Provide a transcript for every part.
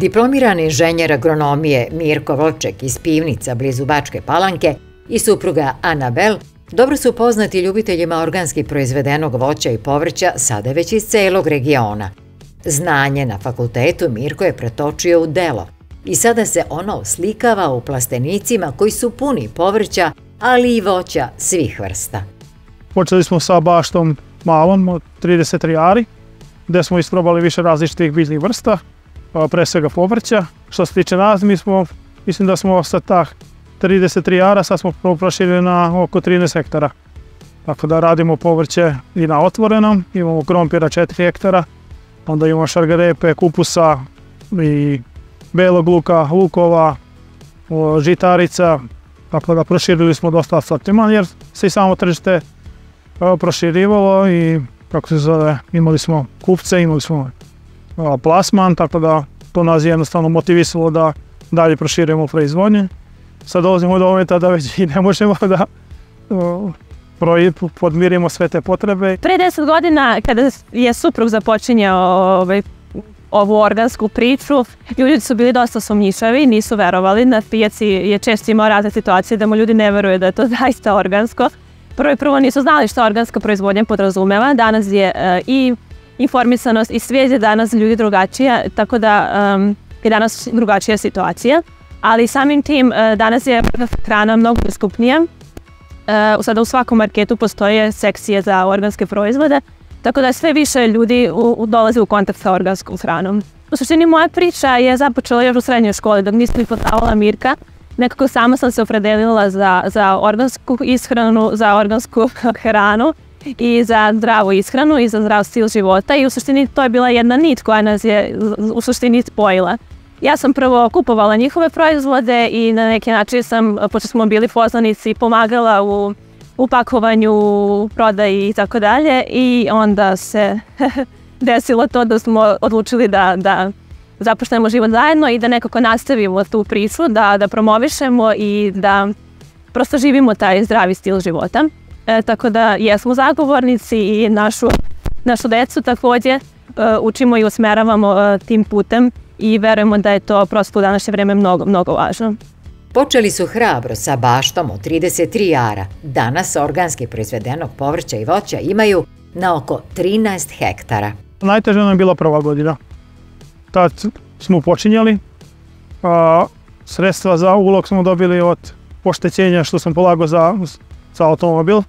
Diplomirani inženjer agronomije Mirko Volček iz Pivnica blizu Bačke Palanke i supruga Anabel dobro su poznati ljubiteljima organski proizvedenog voća i povrća sada već iz celog regiona. Znanje na fakultetu Mirko je pretočio u delo i sada se ono oslikava u plastenicima koji su puni povrća, ali i voća svih vrsta. Počeli smo sa baštom malom od 33 ari, gde smo isprobali više različitih biljnih vrsta, pre svega povrća. Što se tiče nas, mislim da smo sa ta 33 ara, sad smo proširili na oko 13 hektara. Tako da radimo povrće i na otvorenom, imamo krompira 4 hektara, onda imamo šargarepe, kupusa i belog luka, lukova, žitarica. Tako da proširili smo dosta asortiman jer se i samo tržište proširivalo i kako se zove, imali smo kupce, imali smo plasman, tako da to nas je jednostavno motivisalo da dalje proširujemo proizvodnje. Sad dolazimo do momenta da već i ne možemo da podmirimo sve te potrebe. Pre 10 godina kada je suprug započinjao ovu organsku priču, ljudi su bili dosta sumnjičavi, nisu verovali. Na pijaci je često imao razne situacije da mu ljudi ne veruju da je to zaista organsko. Prvo nisu znali šta organska proizvodnja podrazumeva. Danas je i informisanost i svijest je danas ljudi drugačija, tako da je danas drugačija situacija. Ali samim tim danas je hrana mnogo skupnija. Sada u svakom marketu postoje sekcije za organske proizvode, tako da sve više ljudi dolazi u kontakt sa organskom hranom. U suštini moja priča je započela još u srednjoj školi, dok nisam poznavala Mirka. Nekako sama sam se opredelila za organsku ishranu, za organsku hranu i za zdravu ishranu i za zdrav stil života i u suštini to je bila jedna nit koja nas je u suštini spojila. Ja sam prvo kupovala njihove proizvode i na neki način sam, pošto smo bili poznanici, pomagala u pakovanju, prodaji i tako dalje i onda se desilo to da smo odlučili da započnemo život zajedno i da nekako nastavimo tu priču, da promovišemo i da prosto živimo taj zdravi stil života. Tako da jesmo zagovornici i našu decu također učimo i usmeravamo tim putem i verujemo da je to prosto u današnje vreme mnogo, mnogo važno. Počeli su hrabro sa baštom od 33 ara. Danas organski proizvedenog povrća i voća imaju na oko 13 hektara. Najteže nam je bila prva godina. Tad smo počinjali. Sredstva za ulog smo dobili od oštećenja što sam polagao za automobil.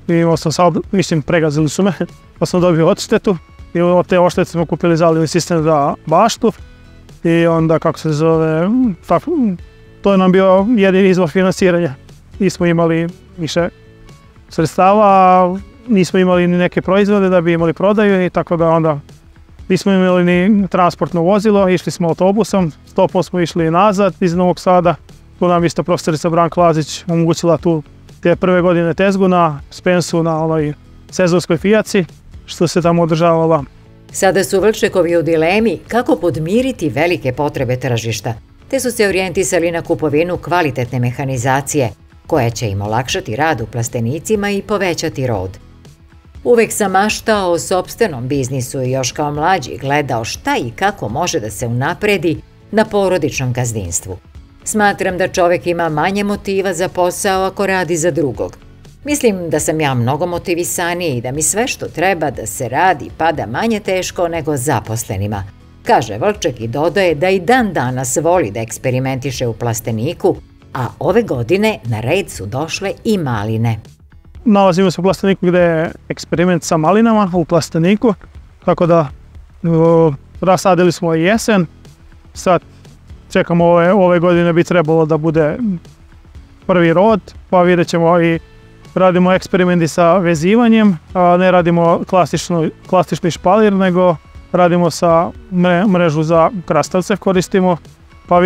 Pregazili su me, pa sam dobio odštetu. I od te odštete smo kupili zalivni sistem za baštu. I onda, kako se zove, to je nam bio jedini izvor finansiranja. Nismo imali više sredstava, nismo imali ni neke proizvode da bi imali prodaju i tako da onda nismo imali ni transportno vozilo, išli smo autobusom, stopom smo išli nazad iz Novog Sada. Tu nam isto profesorica Branka Lazić omogućila te prve godine tezgu na Spensu na onoj sezonskoj pijaci što se tamo održavala. Sada su Volčekovi u dilemi kako podmiriti velike potrebe tržišta, te su se orijentisali na kupovinu kvalitetne mehanizacije, koja će im olakšati rad u plastenicima i povećati rod. Uvek sam maštao o sopstvenom biznisu i još kao mlađi gledao šta i kako može da se unapredi na porodičnom gazdinstvu. Smatram da čovek ima manje motiva za posao ako radi za drugog. Mislim da sam ja mnogo motivisaniji i da mi sve što treba da se radi pada manje teško nego zaposlenima, kaže Volček i dodaje da i dan danas voli da eksperimentiše u plasteniku, a ove godine na red su došle i maline. Nalazimo se u plasteniku gde je eksperiment sa malinama u plasteniku, tako da rasadili smo i jesen. Sad čekamo ove godine bi trebalo da bude prvi rod, pa vidjet ćemo i radimo eksperimenti sa vezivanjem, a ne radimo klasični špalir, nego radimo sa mrežu za krastavce koristimo, pa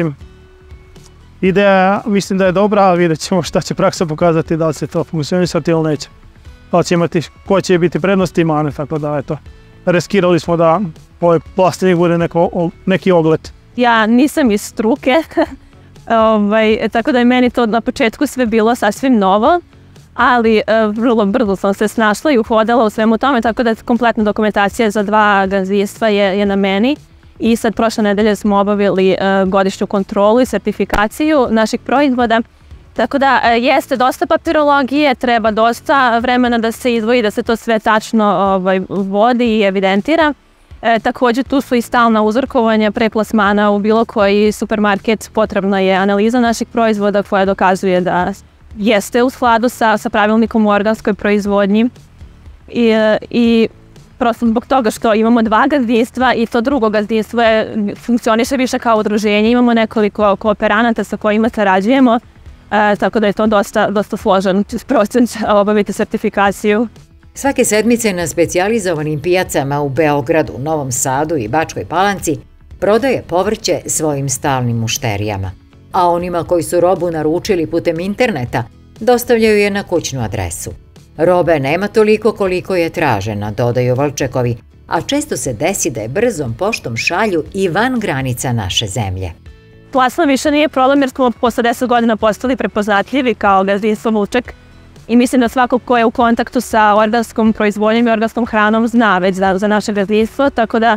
ideja mislim da je dobra, ali vidjet ćemo šta će praksa pokazati, da li će to funkcionisati ili neće. Da li će imati, ko će biti prednosti i mane, tako da eto, riskirali smo da ovaj plastenik bude neki ogled. Ja nisam iz struke, tako da je meni to na početku sve bilo sasvim novo, ali vrlo brzo sam se snašla i uhodala u svemu tome, tako da kompletna dokumentacija za 2 gazdinstva je na meni. i sad prošle nedelje smo obavili godišnju kontrolu i sertifikaciju naših proizvoda. Tako da jeste dosta papirologije, treba dosta vremena da se izdvoji, da se to sve tačno vodi i evidentira. Također tu su i stalna uzorkovanja pre plasmana u bilo koji supermarket. Potrebna je analiza naših proizvoda koja dokazuje da jeste u skladu sa pravilnikom o organskoj proizvodnji. I prosto zbog toga što imamo 2 gazdinstva i to drugo gazdinstvo funkcioniše više kao udruženje. Imamo nekoliko kooperanata sa kojima sarađujemo, tako da je to dosta složen proces obaviti sertifikaciju. Svake sedmice na specijalizovanim pijacama u Beogradu, Novom Sadu i Bačkoj Palanci prodaje povrće svojim stalnim mušterijama, a onima koji su robu naručili putem interneta dostavljaju je na kućnu adresu. Robe nema toliko koliko je tražena, dodaju Valčekovi, a često se desi da je brzom poštom šalju i van granica naše zemlje. Plasman više nije problem jer smo posle 10 godina postali prepoznatljivi kao gazdinstvo Vuček i mislim da svako ko je u kontaktu sa organskom proizvodnjom i organskom hranom zna već za naše gazdinstvo, tako da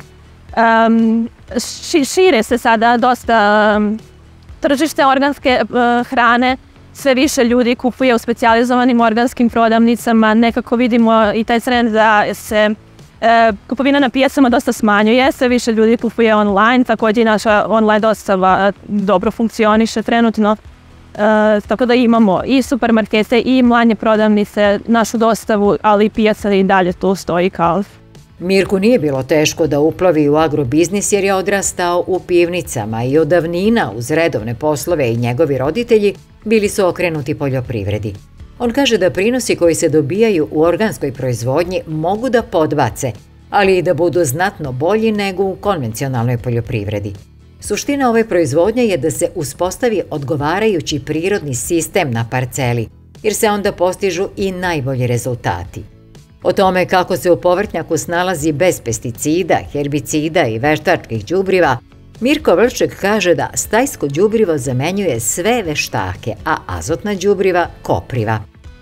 šire se sada dosta tržište organske hrane, sve više ljudi kupuje u specijalizovanim organskim prodavnicama, nekako vidimo i taj trend da se kupovina na pijacama dosta smanjuje, sve više ljudi kupuje online, također i naša online dostava dobro funkcioniše trenutno, tako da imamo i supermarkete i manje prodavnice, našu dostavu, ali i pijaca i dalje tu stoji kao. Mirku nije bilo teško da uplovi u agrobiznis jer je odrastao u pivnicama i od davnina uz redovne poslove i njegovi roditelji bili su okrenuti poljoprivredi. On kaže da prinosi koji se dobijaju u organskoj proizvodnji mogu da podbace, ali i da budu znatno bolji nego u konvencionalnoj poljoprivredi. Suština ove proizvodnje je da se uspostavi odgovarajući prirodni sistem na parceli, jer se onda postižu i najbolji rezultati. O tome kako se u povrtnjaku snalazi bez pesticida, herbicida i veštačkih đubriva, Mirko Vrček kaže da stajsko đubrivo zamenjuje sve veštake, a azotna đubriva kopriva.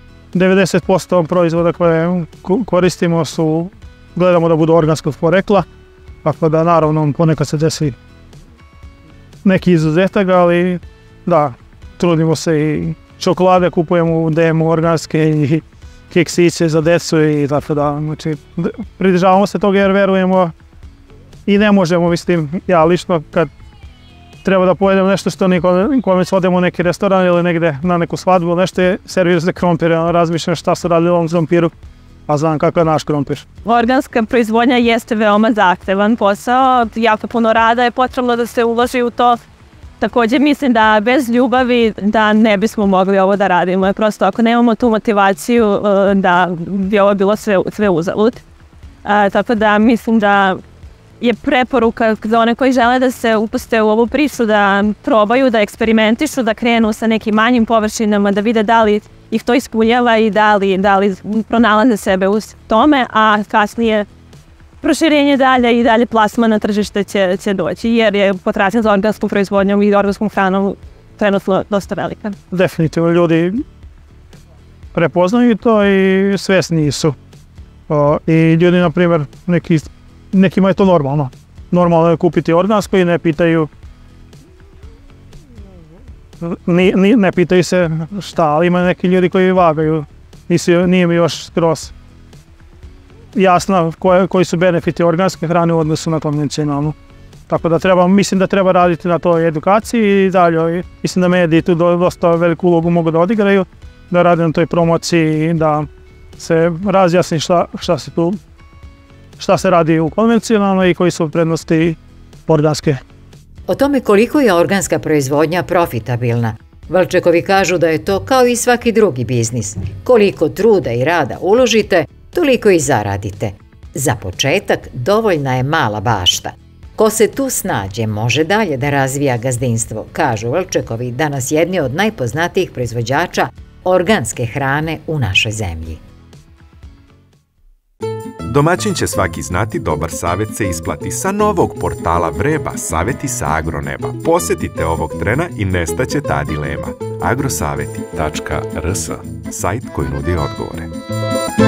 90% proizvoda koje koristimo gledamo da budu organskog porekla, tako da naravno ponekad se desi neki izuzetak, ali da, trudimo se i čokolade kupujemo DM organske i keksiće za decu i tako da, znači pridržavamo se toga jer verujemo i ne možemo, mislim, ja lično kad treba da pojedem nešto što nikome već odemo u neki restoran ili negde na neku svadbu, nešto je servir za krompir, razmišljam šta su radili u ovom krompiru, a znam kakav je naš krompir. Organska proizvodnja jeste veoma zahtevan posao, jako puno rada je potrebno da se uloži u to. Također mislim da bez ljubavi da ne bismo mogli ovo da radimo. Prosto ako nemamo tu motivaciju da bi ovo bilo sve uzalud. Tako da mislim da je preporuka za one koji žele da se upuste u ovu priču, da probaju, da eksperimentišu, da krenu sa nekim manjim površinama, da vide da li ih to ispunjava i da li pronalaze sebe u tome, a kasnije proširenje dalje i dalje plasman na tržište će doći, jer je potražnja za organskom proizvodnjom i organskom hranom trenutno dosta velika. Definitivno ljudi prepoznaju to i svesni su. I ljudi, na primjer, nekima je to normalno. Normalno je kupiti organsko i ne pitaju se šta, ali ima neki ljudi koji vagaju. Nije mi još skroz jasno koji su benefiti organske hrane u odnosu na konvencionalnu. Tako da mislim da treba raditi na toj edukaciji i dalje. Mislim da mediji tu dosta veliku ulogu mogu da odigraju, da rade na toj promociji i da se razjasni šta se radi u konvencionalnoj i koji su prednosti organske. O tome koliko je organska proizvodnja profitabilna, Valčekovi kažu da je to kao i svaki drugi biznis. Koliko truda i rada uložite, toliko i zaradite. Za početak dovoljna je mala bašta. Ko se tu snađe može dalje da razvija gazdinstvo, kažu Valčekovi, danas jedni od najpoznatijih proizvođača organske hrane u našoj zemlji. Domaćin će svaki znati, dobar savjet se isplati. Sa novog portala Vreba, savjeti sa agroneba. Posetite ovog trena i nestaće ta dilema. agrosaveti.rs, sajt koji nudi odgovore.